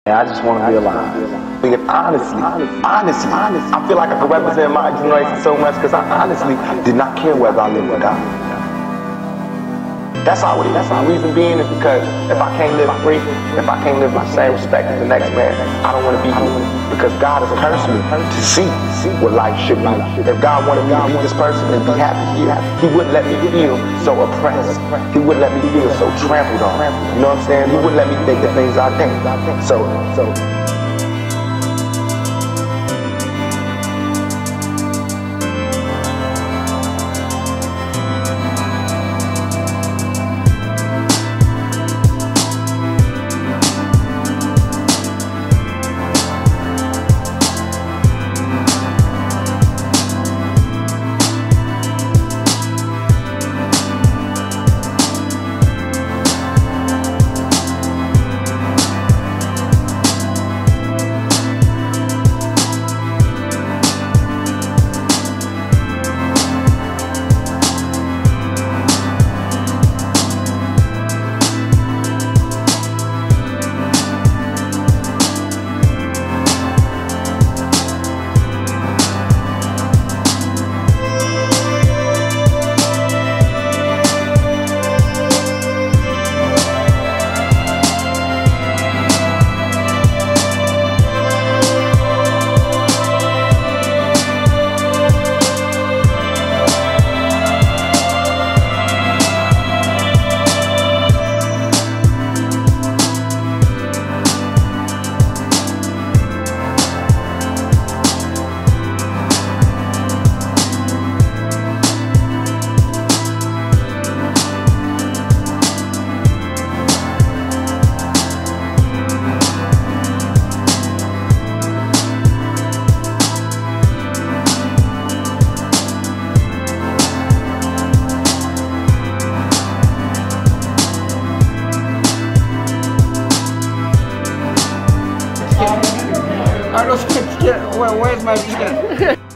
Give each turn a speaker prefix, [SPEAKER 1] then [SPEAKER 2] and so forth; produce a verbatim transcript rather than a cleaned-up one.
[SPEAKER 1] I just want to be alive. Because honestly, honestly, honestly, I feel like I could represent my generation so much because I honestly did not care whether I live or die. That's all it is. That's the reason being is because if I can't live free, if I can't live with the same respect as the next man, I don't want to be here. Because God has cursed me to see what life should be. If God wanted me to be this person and be happy here, He wouldn't let me feel so oppressed. He wouldn't let me feel so trampled on. You know what I'm saying? He wouldn't let me think the things I think. So, so.
[SPEAKER 2] I don't know, where, where's my